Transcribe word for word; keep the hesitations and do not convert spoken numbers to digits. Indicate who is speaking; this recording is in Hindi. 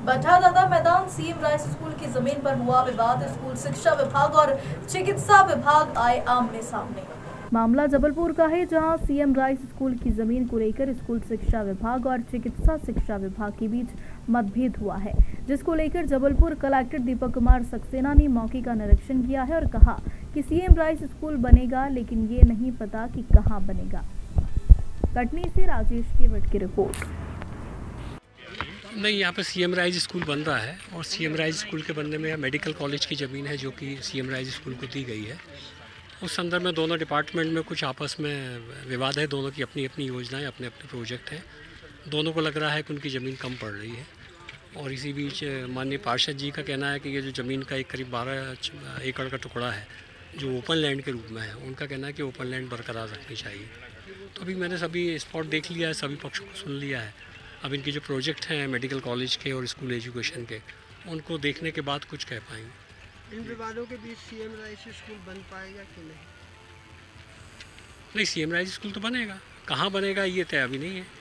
Speaker 1: बठादादा मैदान सीएम राइस स्कूल की जमीन पर हुआ विवाद। स्कूल शिक्षा विभाग और चिकित्सा विभाग आए आमने सामने। मामला जबलपुर का है, जहां सीएम राइस स्कूल की जमीन को लेकर स्कूल शिक्षा विभाग और चिकित्सा शिक्षा विभाग के बीच मतभेद हुआ है, जिसको लेकर जबलपुर कलेक्टर दीपक कुमार सक्सेना ने मौके का निरीक्षण किया है और कहा कि सीएम राइस स्कूल बनेगा, लेकिन ये नहीं पता कि कहां बनेगा। कटनी से राजेश केवट की रिपोर्ट।
Speaker 2: नहीं, यहाँ पे सीएम राइज स्कूल बन रहा है और सीएम राइज स्कूल के बनने में मेडिकल कॉलेज की ज़मीन है जो कि सीएम राइज स्कूल को दी गई है। उस संदर्भ में दोनों डिपार्टमेंट में कुछ आपस में विवाद है। दोनों की अपनी अपनी योजनाएं, अपने अपने प्रोजेक्ट हैं। दोनों को लग रहा है कि उनकी ज़मीन कम पड़ रही है और इसी बीच माननीय पार्षद जी का कहना है कि ये जो ज़मीन का एक करीब बारह एकड़ का टुकड़ा है जो ओपन लैंड के रूप में है, उनका कहना है कि ओपन लैंड बरकरार रखनी चाहिए। तो अभी मैंने सभी स्पॉट देख लिया है, सभी पक्षों को सुन लिया है। अब इनके जो प्रोजेक्ट हैं मेडिकल कॉलेज के और स्कूल एजुकेशन के, उनको देखने के बाद कुछ कह पाएंगे।
Speaker 3: इन विवादों के बीच सीएम राइस स्कूल बन पाएगा कि नहीं?
Speaker 2: नहीं, सीएम राइज स्कूल तो बनेगा, कहाँ बनेगा ये तय अभी नहीं है।